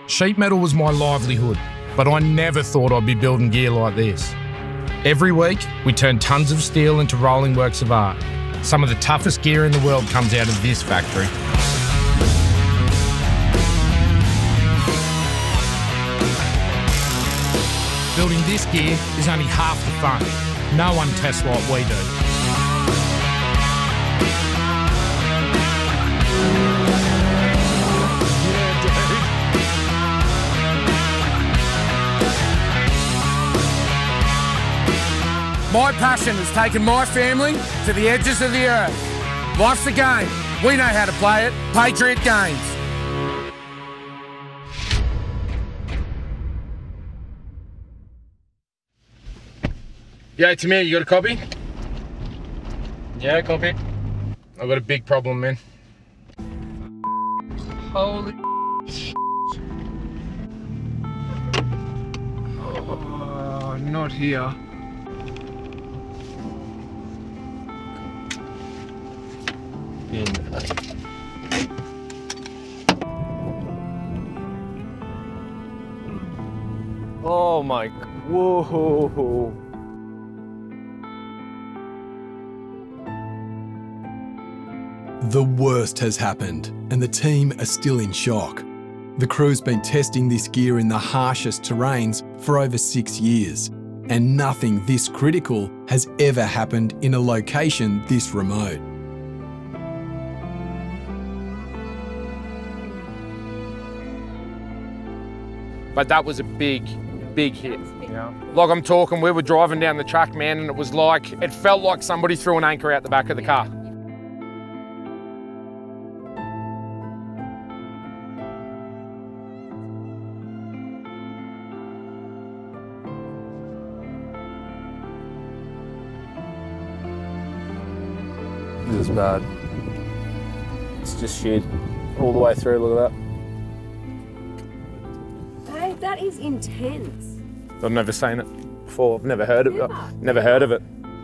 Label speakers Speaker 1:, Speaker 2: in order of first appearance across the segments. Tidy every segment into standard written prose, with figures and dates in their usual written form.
Speaker 1: Sheet metal was my livelihood, but I never thought I'd be building gear like this. Every week, we turn tons of steel into rolling works of art. Some of the toughest gear in the world comes out of this factory. Building this gear is only half the fun. No one tests like we do. My passion has taken my family to the edges of the earth. Life's a game. We know how to play it. Patriot Games. Yeah, Tamir, you got a copy?
Speaker 2: Yeah, copy.
Speaker 1: I've got a big problem, man.
Speaker 2: Holy
Speaker 3: Oh, not here.
Speaker 2: Oh my, whoa.
Speaker 4: The worst has happened, and the team are still in shock. The crew's been testing this gear in the harshest terrains for over 6 years, and nothing this critical has ever happened in a location this remote.
Speaker 1: But that was a big hit. Yeah. Like I'm talking, we were driving down the track, man, and it felt like somebody threw an anchor out the back of the car.
Speaker 2: This is bad. It's just shit all the way through, look at that.
Speaker 5: Hey, that is intense.
Speaker 1: I've never seen it before. I've never heard of it. Never heard of it.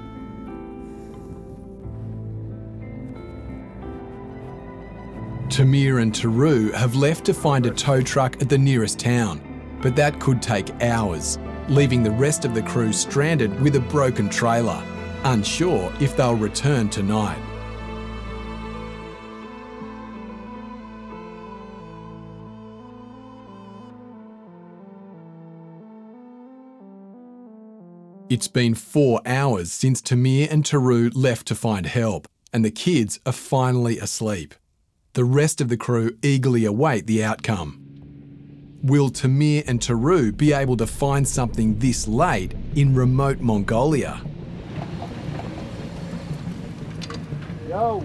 Speaker 4: Tamir and Taru have left to find a tow truck at the nearest town, but that could take hours, leaving the rest of the crew stranded with a broken trailer, unsure if they'll return tonight. It's been 4 hours since Tamir and Taru left to find help, and the kids are finally asleep. The rest of the crew eagerly await the outcome. Will Tamir and Taru be able to find something this late in remote Mongolia?
Speaker 1: Yo!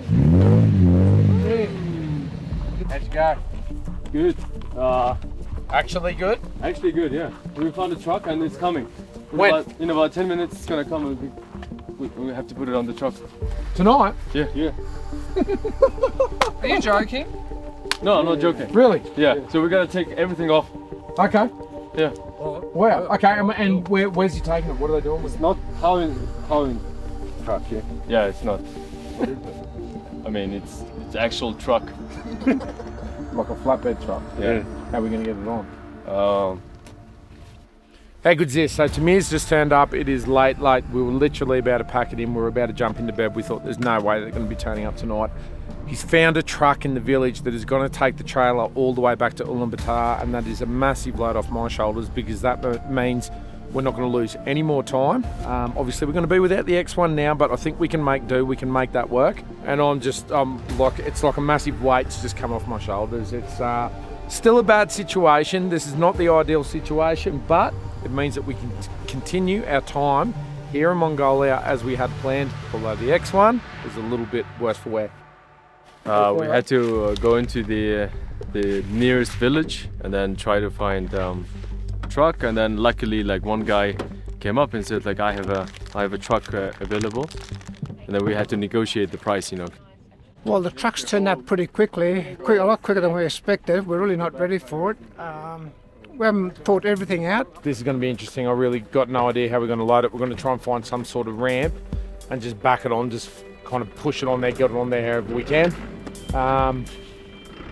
Speaker 1: How'd you go?
Speaker 2: Good.
Speaker 1: Actually good?
Speaker 2: Actually good, yeah. We found a truck and it's coming.
Speaker 1: When?
Speaker 2: In about 10 minutes it's gonna come and we have to put it on the truck.
Speaker 1: Tonight?
Speaker 2: Yeah.
Speaker 3: Are you joking?
Speaker 2: No, I'm not joking.
Speaker 1: Really?
Speaker 2: Yeah, so we're gonna take everything off.
Speaker 1: Okay.
Speaker 2: Yeah.
Speaker 1: Wow. Okay, and where's he taking it? What are they doing with
Speaker 2: It's
Speaker 1: it?
Speaker 2: not hauling truck, yeah? Yeah, it's not. I mean, it's actual truck.
Speaker 1: Like a flatbed truck?
Speaker 2: Yeah.
Speaker 1: How are we going to get it on? How good's this? So Tamir's just turned up. It is late. We were literally about to pack it in. We were about to jump into bed. We thought there's no way they're going to be turning up tonight. He's found a truck in the village that is going to take the trailer all the way back to Ulaanbaatar, and that is a massive load off my shoulders because that means we're not going to lose any more time. Obviously, we're going to be without the X1 now, but I think we can make do. We can make that work. And it's like a massive weight's just come off my shoulders. It's still a bad situation. This is not the ideal situation, but it means that we can continue our time here in Mongolia as we had planned, although the X1 is a little bit worse for wear.
Speaker 2: We had to go into the nearest village and then try to find truck, and then luckily one guy came up and said I have a truck available, and then we had to negotiate the price,
Speaker 6: Well, the trucks turned up pretty quickly, a lot quicker than we expected. We're really not ready for it. We haven't thought everything out.
Speaker 1: This is going to be interesting. I really got no idea how we're going to load it. We're going to try and find some sort of ramp and just back it on, just kind of push it on there, get it on there however we can.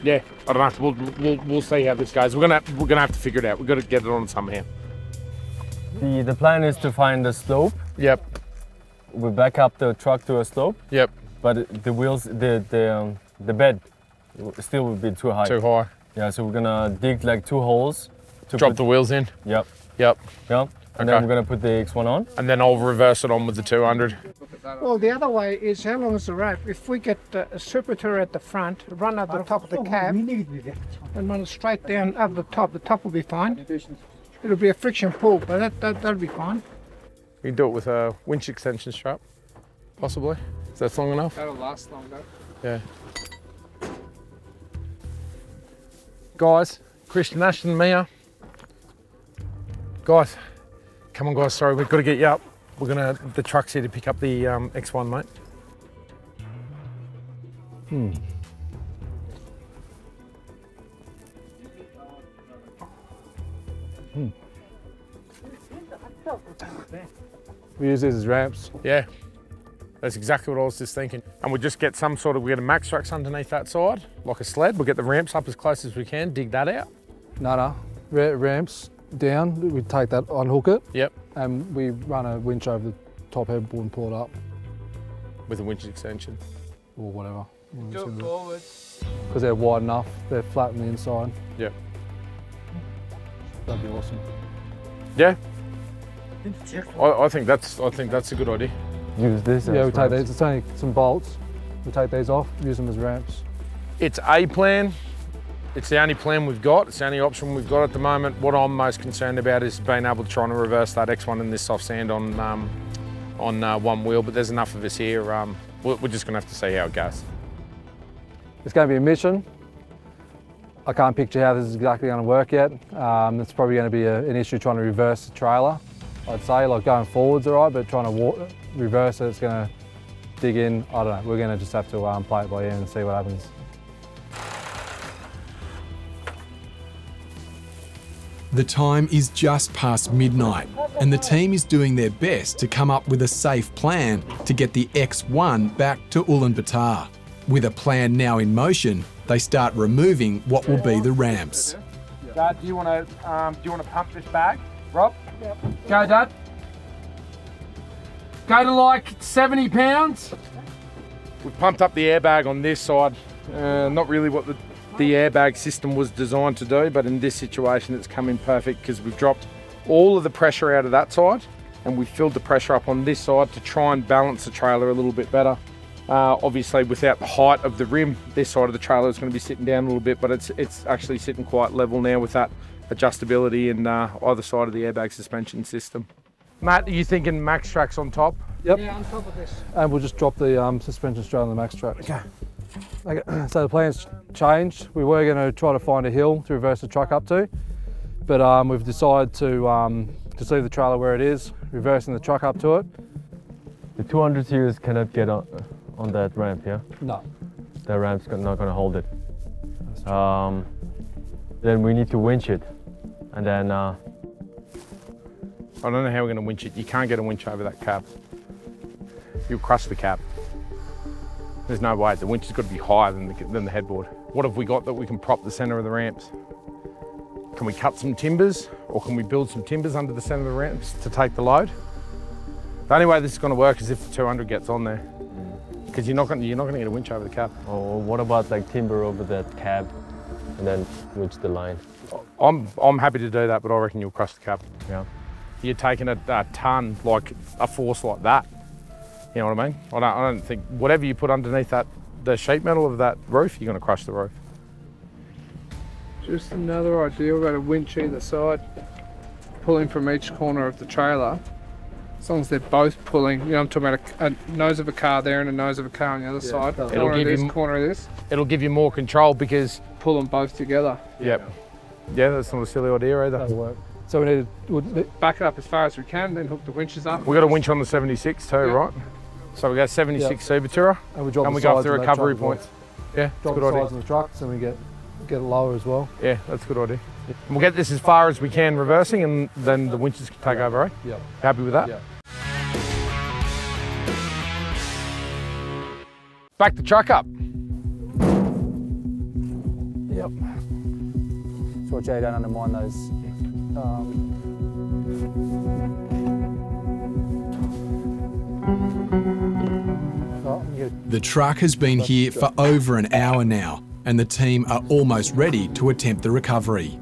Speaker 1: Yeah, I don't know. We'll see how this goes. We're gonna have to figure it out. We've got to get it on somehow.
Speaker 2: The plan is to find a slope.
Speaker 1: Yep.
Speaker 2: We back up the truck to a slope.
Speaker 1: Yep.
Speaker 2: But the wheels, the bed still would be too high.
Speaker 1: Too high.
Speaker 2: Yeah, so we're gonna dig like 2 holes. To
Speaker 1: Drop the wheels in.
Speaker 2: Yep.
Speaker 1: Yep.
Speaker 2: Yeah. And then we're gonna put the X1 on.
Speaker 1: And then I'll reverse it on with the 200.
Speaker 6: Well, the other way is how long is the rope? If we get a separator at the front, run up the top of the cab, and run it straight down over the top will be fine. It'll be a friction pull, but that'll be fine.
Speaker 1: You can do it with a winch extension strap, possibly. Is that long enough?
Speaker 3: That'll last longer.
Speaker 1: Yeah. Guys, Christian, Ashton and Mia. Guys, come on guys, sorry, we've got to get you up. The truck's here to pick up the X1, mate.
Speaker 7: We use these as ramps.
Speaker 1: Yeah, that's exactly what I was just thinking. And we'll just get we get a max tracks underneath that side, like a sled. We'll get the ramps up as close as we can, dig that out.
Speaker 7: No. Ramps down, we take that, unhook it.
Speaker 1: Yep.
Speaker 7: And we run a winch over the top headboard and pull it up.
Speaker 1: With a winch extension.
Speaker 7: Or whatever.
Speaker 3: Go forward.
Speaker 7: Because they're wide enough, they're flat on the inside.
Speaker 1: Yep.
Speaker 7: That'd be awesome.
Speaker 1: Yeah. I think that's a good idea.
Speaker 2: Use this.
Speaker 7: Yeah, we take these. It's only some bolts. We take these off, use them as ramps.
Speaker 1: It's a plan. It's the only plan we've got. It's the only option we've got at the moment. What I'm most concerned about is being able to try and reverse that X1 in this soft sand on one wheel. But there's enough of us here. We're just gonna have to see how it goes.
Speaker 7: It's going to be a mission. I can't picture how this is exactly going to work yet. It's probably going to be an issue trying to reverse the trailer. I'd say, like going forwards, all right, but trying to reverse it, it's going to dig in. I don't know. We're going to just have to play it by ear and see what happens.
Speaker 4: The time is just past midnight, and the team is doing their best to come up with a safe plan to get the X1 back to Ulaanbaatar. With a plan now in motion, they start removing what will be the ramps.
Speaker 1: Dad, do you want to pump this bag, Rob? Yep. Go, Dad. Go to like 70 pounds. We've pumped up the airbag on this side. Not really what the airbag system was designed to do, but in this situation it's come in perfect because we've dropped all of the pressure out of that side and we filled the pressure up on this side to try and balance the trailer a little bit better. Obviously without the height of the rim, this side of the trailer is going to be sitting down a little bit, but it's actually sitting quite level now with that adjustability in either side of the airbag suspension system. Matt, are you thinking max tracks on top?
Speaker 7: Yep.
Speaker 6: Yeah, on top of this.
Speaker 7: And we'll just drop the suspension straight on the max track. Okay. So the plan's changed. We were going to try to find a hill to reverse the truck up to, but we've decided to just leave the trailer where it is, reversing the truck up to it.
Speaker 2: The 200 series cannot get on that ramp, yeah?
Speaker 7: No.
Speaker 2: The ramp's not going to hold it. Then we need to winch it, and then I
Speaker 1: don't know how we're going to winch it. You can't get a winch over that cab. You'll crush the cab. There's no way. The winch has got to be higher than the headboard. What have we got that we can prop the centre of the ramps? Can we cut some timbers, or can we build some timbers under the centre of the ramps to take the load? The only way this is going to work is if the 200 gets on there, because you're not going to get a winch over the cab.
Speaker 2: Or what about like timber over that cab, and then winch the line?
Speaker 1: I'm happy to do that, but I reckon you'll crush the cab.
Speaker 2: Yeah.
Speaker 1: You're taking a ton, like a force like that. You know what I mean? I don't think whatever you put underneath the sheet metal of that roof, you're going to crush the roof.
Speaker 3: Just another idea. We've got a winch either side, pulling from each corner of the trailer. As long as they're both pulling, you know, I'm talking about a nose of a car there and a nose of a car on the other side. Corner of this.
Speaker 1: It'll give you more control because
Speaker 3: pull them both together.
Speaker 1: Yep. Yeah, that's not a silly idea either.
Speaker 7: That'll work. So we need to
Speaker 3: back it up as far as we can, then hook the winches up.
Speaker 1: We got a winch on the 76 too, right? So we got 76 Super Tourer,
Speaker 7: and we drop
Speaker 1: go up the recovery points.
Speaker 7: Yeah, drop the sides of the trucks, and we get it lower as well.
Speaker 1: Yeah, that's a good idea. We'll get this as far as we can reversing, and then the winches can take over, eh?
Speaker 7: Yeah.
Speaker 1: Happy with that?
Speaker 7: Yeah.
Speaker 1: Back the truck up.
Speaker 7: watch out you don't undermine those.
Speaker 4: The truck has been here for over an hour now, and the team are almost ready to attempt the recovery.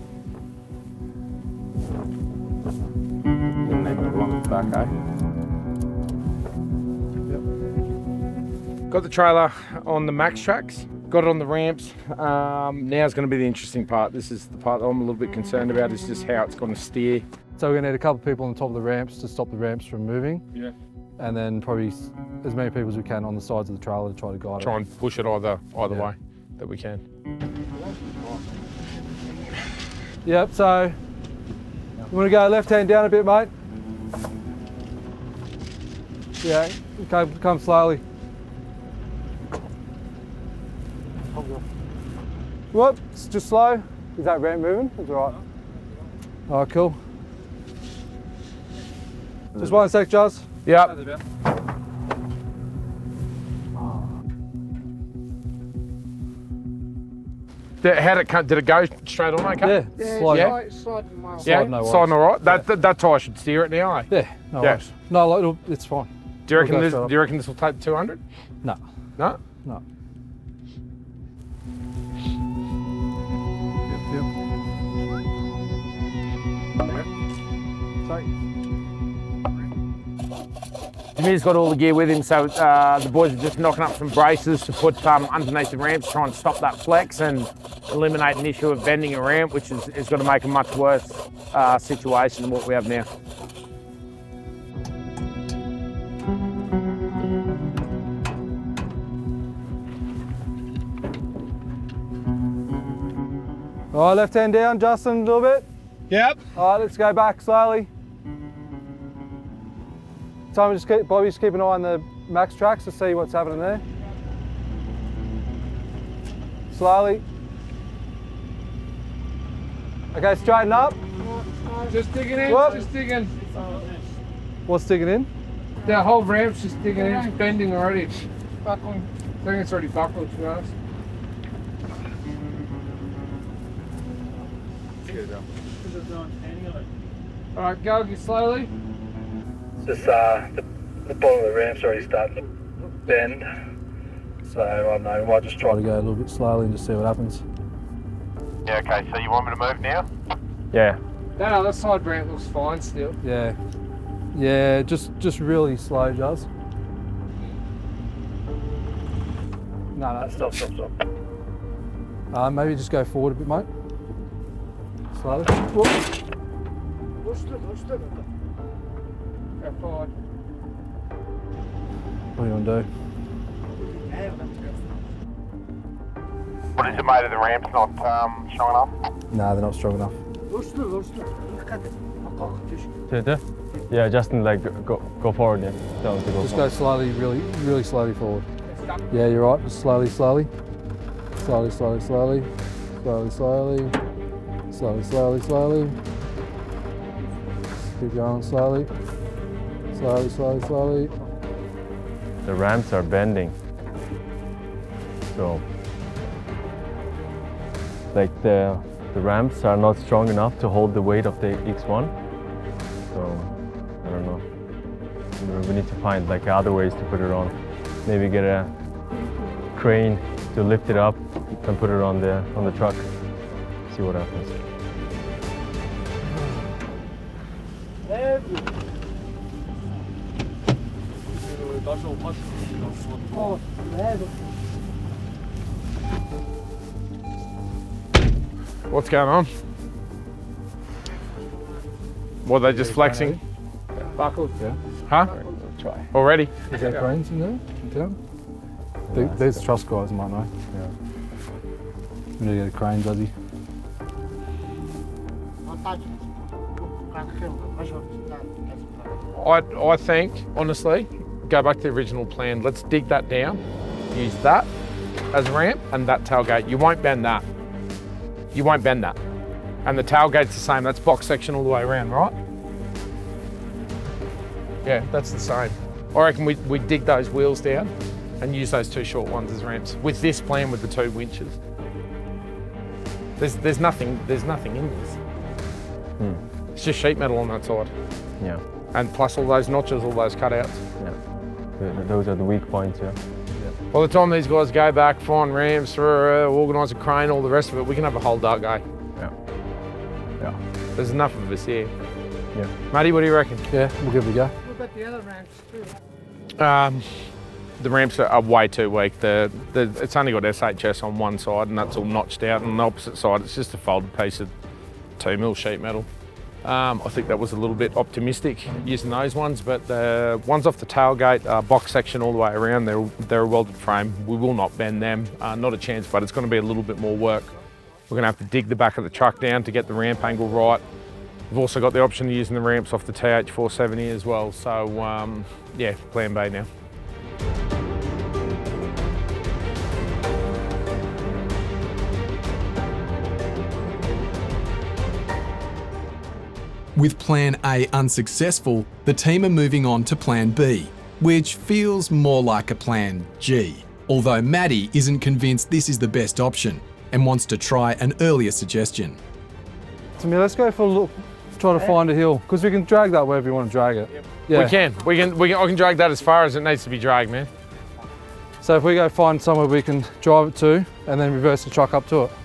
Speaker 1: Got the trailer on the max tracks, got it on the ramps. Now's going to be the interesting part. This is the part that I'm a little bit concerned about, is just how it's going to steer.
Speaker 7: So we're going to need a couple of people on the top of the ramps to stop the ramps from moving.
Speaker 1: Yeah.
Speaker 7: And then probably as many people as we can on the sides of the trailer to try to guide it.
Speaker 1: Try and push it either way that we can.
Speaker 7: Yep, so you want to go left hand down a bit, mate? Yeah, come slowly. Whoop, it's just slow. Is that ramp moving? It's all right. All right, cool. Just one sec, Joz.
Speaker 1: Yep. Did it go straight on okay?
Speaker 6: Yeah,
Speaker 7: slide.
Speaker 6: slide mile.
Speaker 1: Yeah,
Speaker 7: no worries.
Speaker 1: sliding all right. That's how I should steer it now, eh?
Speaker 7: Yeah, no
Speaker 1: Yeah.
Speaker 7: worries. No, it's fine.
Speaker 1: Do you reckon
Speaker 7: We'll go
Speaker 1: this?
Speaker 7: straight up.
Speaker 1: Do you reckon this will take 200?
Speaker 7: No,
Speaker 1: No.
Speaker 7: no.
Speaker 1: Jameer's got all the gear with him, so the boys are just knocking up some braces to put underneath the ramps, try and stop that flex and eliminate an issue of bending a ramp, which is going to make a much worse situation than what we have now.
Speaker 7: All right, left hand down, Justin, a little bit.
Speaker 3: Yep.
Speaker 7: All right, let's go back slowly. Simon, Bobby, just keep an eye on the max tracks to see what's happening there. Slowly. Okay, straighten up.
Speaker 3: Just digging in,
Speaker 7: Whoop.
Speaker 3: just digging.
Speaker 7: What's digging in?
Speaker 3: The whole ramp's just digging in, it's bending already. It's buckling. I think it's already buckled, to be honest. All right, go again slowly.
Speaker 8: Just the bottom of the ramp's already starting to bend. So I don't know, we might just try
Speaker 7: Try to go a little bit slowly and just see what happens.
Speaker 9: Yeah, okay, so you want me to move now?
Speaker 1: Yeah.
Speaker 3: That other side ramp looks fine still.
Speaker 7: Yeah. Yeah, just really slow, Juz. No.
Speaker 8: Stop.
Speaker 7: Maybe just go forward a bit, mate. Slowly.
Speaker 3: Go forward.
Speaker 7: What do you want to do?
Speaker 9: What is it, mate, of the ramp's not strong enough?
Speaker 7: No, they're not strong enough.
Speaker 2: Yeah, Justin, like go forward. Yeah, tell him to go
Speaker 7: Just
Speaker 2: forward.
Speaker 7: go slowly, really slowly forward. Yeah, you're right. Just slowly. Slowly. Keep going slowly. Slowly.
Speaker 2: The ramps are bending, so like the ramps are not strong enough to hold the weight of the X1. So I don't know. We need to find like other ways to put it on. Maybe get a crane to lift it up and put it on the truck. See what happens.
Speaker 1: What's going on? What, are they just flexing?
Speaker 3: Buckled.
Speaker 7: Yeah.
Speaker 1: Huh?
Speaker 7: Try.
Speaker 1: Already?
Speaker 7: Is there cranes in there? Yeah. These truss guys might know. Yeah. We need to get a crane, does he?
Speaker 1: I think, honestly, go back to the original plan. Let's dig that down, use that as a ramp and that tailgate. You won't bend that. You won't bend that. And the tailgate's the same. That's box section all the way around, right? Yeah, that's the same. I reckon we dig those wheels down and use those two short ones as ramps with this plan with the two winches. There's nothing in this. It's just sheet metal on that side.
Speaker 2: Yeah.
Speaker 1: And plus all those notches, all those cutouts.
Speaker 2: Yeah. Those are the weak points, yeah.
Speaker 1: By the time these guys go back, find ramps, organise a crane, all the rest of it, we can have a whole dark day.
Speaker 2: Yeah.
Speaker 1: There's enough of us here.
Speaker 2: Yeah.
Speaker 1: Matty, what do you reckon?
Speaker 7: Yeah, we'll give it a go.
Speaker 6: What about the other ramps too?
Speaker 1: The ramps are way too weak. It's only got SHS on one side and that's all notched out, and on the opposite side it's just a folded piece of 2mm sheet metal. I think that was a little bit optimistic using those ones, but the ones off the tailgate, box section all the way around, they're a welded frame. We will not bend them, not a chance, but it's going to be a little bit more work. We're going to have to dig the back of the truck down to get the ramp angle right. We've also got the option of using the ramps off the TH470 as well, so yeah, plan B now.
Speaker 4: With plan A unsuccessful, the team are moving on to plan B, which feels more like a plan G, although Maddie isn't convinced this is the best option and wants to try an earlier suggestion.
Speaker 7: Tamir, let's go for a look, try to find a hill, because we can drag that wherever you want to drag it. Yeah.
Speaker 1: We can. I can drag that as far as it needs to be dragged, man.
Speaker 7: So if we go find somewhere we can drive it to and then reverse the truck up to it.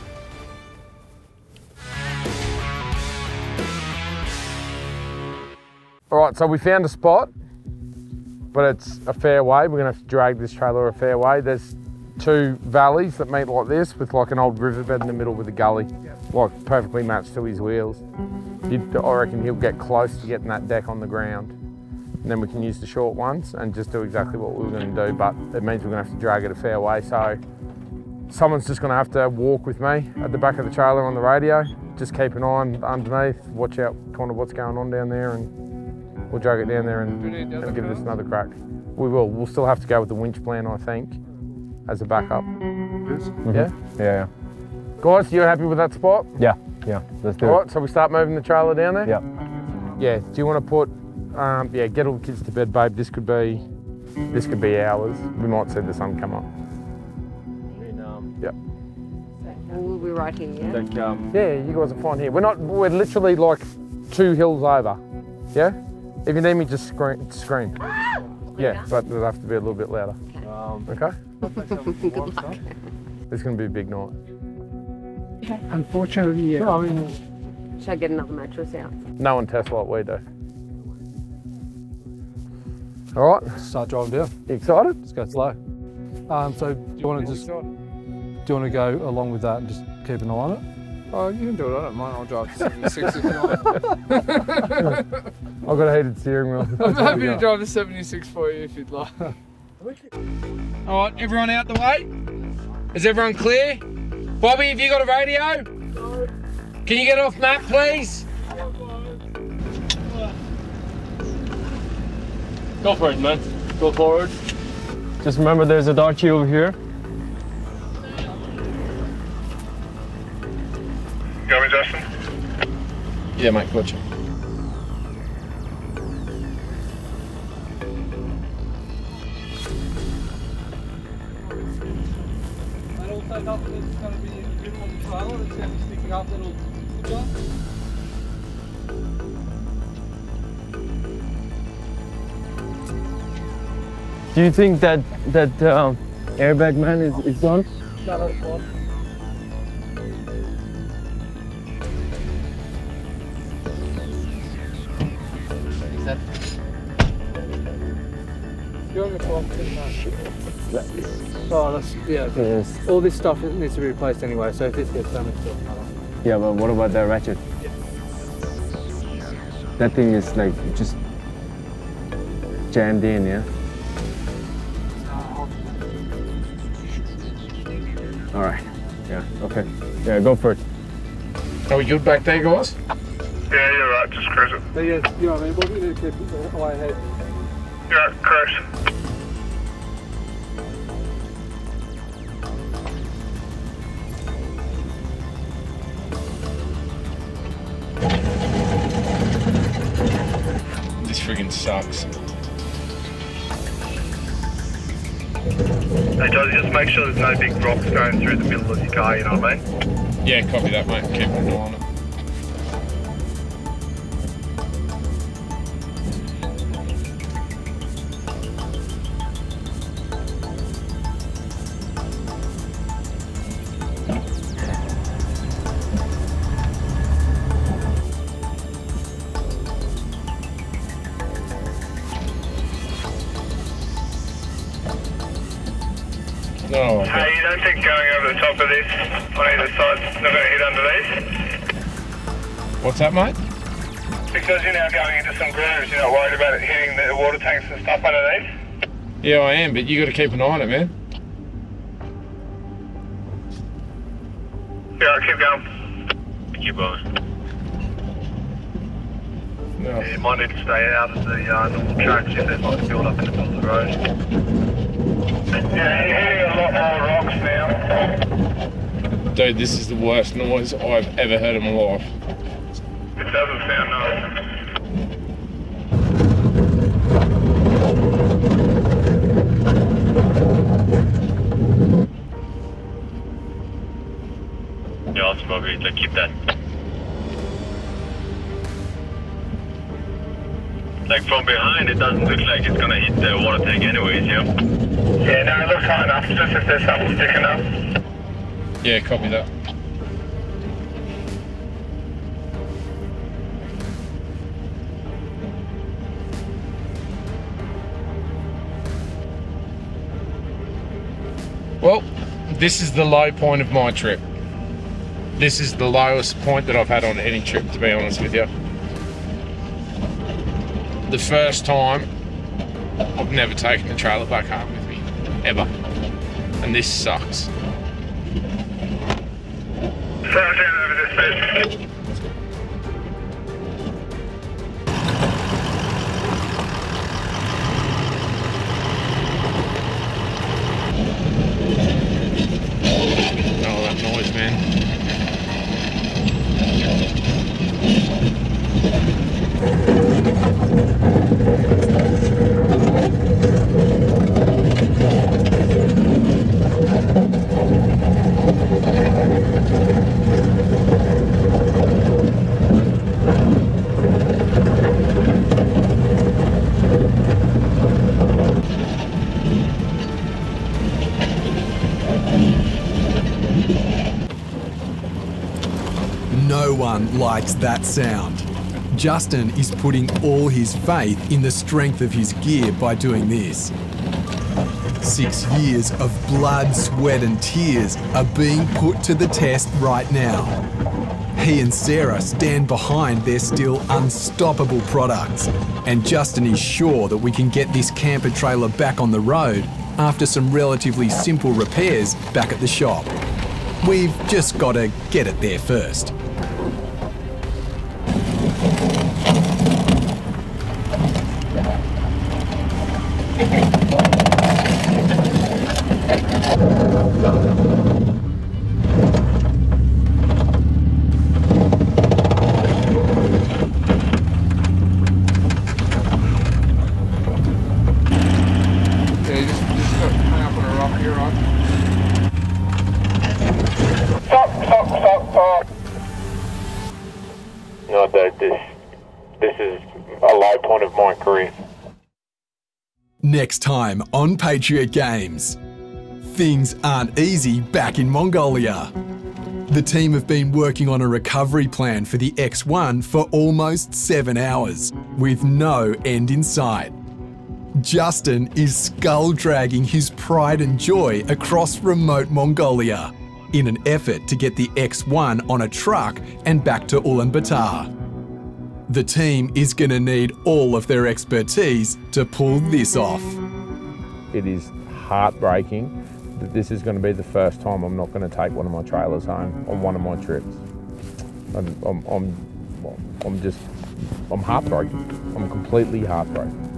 Speaker 1: All right, so we found a spot, but it's a fair way. We're gonna have to drag this trailer a fair way. There's two valleys that meet like this with like an old riverbed in the middle with a gully, like perfectly matched to his wheels. I reckon he'll get close to getting that deck on the ground. And then we can use the short ones and just do exactly what we were gonna do, but it means we're gonna have to drag it a fair way. So someone's just gonna have to walk with me at the back of the trailer on the radio, just keep an eye on underneath, watch out kind of what's going on down there, and we'll drag it down there and give this another crack. We will. We'll still have to go with the winch plan, I think, as a backup.
Speaker 2: Yeah.
Speaker 1: Guys, you happy with that spot?
Speaker 2: Yeah, let's do it.
Speaker 1: All right, so we start moving the trailer down there?
Speaker 2: Yeah.
Speaker 1: Yeah, do you want to put, yeah, get all the kids to bed, babe. This could be hours. We might see the sun come up. Yeah.
Speaker 5: We'll be right here, yeah?
Speaker 2: Like,
Speaker 1: yeah, you guys are fine here. We're literally like 2 hills over, yeah? If you need me, just scream. Yeah, but it'll have to be a little bit louder. Okay?
Speaker 5: Good luck.
Speaker 1: It's going to be a big night.
Speaker 6: Unfortunately, yeah.
Speaker 7: No, I mean,
Speaker 5: Should I get another mattress out?
Speaker 1: No one tests like we do. All right.
Speaker 7: start driving down.
Speaker 1: You excited?
Speaker 7: Just go slow. So do you want to go along with that and just keep an eye on it?
Speaker 3: Oh, you can do it. I don't mind. I'll drive 76 if you want.
Speaker 1: I've got a heated steering wheel.
Speaker 3: I'm happy to drive the 76 for you if you'd like. All right, everyone out the way. Is everyone clear? Bobby, have you got a radio? No. Can you get off Matt, please?
Speaker 2: go for it, man. Go forward. Just remember there's a dark key over here.
Speaker 9: Got me, Justin?
Speaker 1: Yeah, mate, gotcha.
Speaker 7: And also nothing that's going to be in the grip on the trailer, it's going to be sticking up little switch.
Speaker 2: Do you think that airbag man is gone?
Speaker 7: No, that's fine. You're on the clock, Oh, that's, yeah.
Speaker 2: Yes.
Speaker 7: All this stuff needs to be replaced anyway, so if this gets damaged, it'll come off.
Speaker 2: Yeah, but what about that ratchet? That thing is like just jammed in, yeah? All right. Yeah, okay. Yeah, go for it.
Speaker 1: Are we good back there, guys?
Speaker 9: Yeah, you're right. Just cruise it.
Speaker 7: But yeah, you know what I mean? What do we need to keep it away ahead?
Speaker 9: Yeah, cruise.
Speaker 1: This friggin' sucks.
Speaker 8: Hey Jossie, just make sure there's no big rocks going through the middle of your car, you know what I mean?
Speaker 1: Yeah, copy that, mate. Keep an eye on it. Oh, okay.
Speaker 9: Hey, you don't think going over the top of this on either side's not going to hit underneath?
Speaker 1: What's that, mate?
Speaker 9: Because you're now going into some grooves, you're not worried about it hitting the water tanks and stuff underneath?
Speaker 1: Yeah, I am, but you got to keep an eye on it, man.
Speaker 9: Yeah, keep going. Keep going.
Speaker 1: No.
Speaker 8: Yeah, you might need to stay out of the normal tracks if there's like a build up in the middle of the road.
Speaker 9: Yeah, you're hitting a lot more rocks now.
Speaker 1: Dude, this is the worst noise I've ever heard in my life.
Speaker 9: It doesn't sound nice.
Speaker 8: Yeah, I'll probably keep that. Like from behind, it doesn't look like it's gonna hit the water tank anyways, yeah?
Speaker 9: Yeah, no, it looks high enough, just if there's something sticking up.
Speaker 1: Yeah, copy that. Well, this is the low point of my trip. This is the lowest point that I've had on any trip, to be honest with you. The first time, I've never taken the trailer back home with me, ever. And this sucks.
Speaker 9: Slow down over this bit.
Speaker 1: Oh, that noise, man.
Speaker 4: No one likes that sound. Justin is putting all his faith in the strength of his gear by doing this. 6 years of blood, sweat and tears are being put to the test right now. He and Sarah stand behind their still unstoppable products, and Justin is sure that we can get this camper trailer back on the road after some relatively simple repairs back at the shop. We've just got to get it there first.
Speaker 9: No, dude, this is a low point of my career.
Speaker 4: Next time on Patriot Games. Things aren't easy back in Mongolia. The team have been working on a recovery plan for the X1 for almost 7 hours, with no end in sight. Justin is skull-dragging his pride and joy across remote Mongolia in an effort to get the X1 on a truck and back to Ulaanbaatar. The team is going to need all of their expertise to pull this off.
Speaker 1: It is heartbreaking that this is going to be the first time I'm not going to take one of my trailers home on one of my trips. I'm heartbroken. I'm completely heartbroken.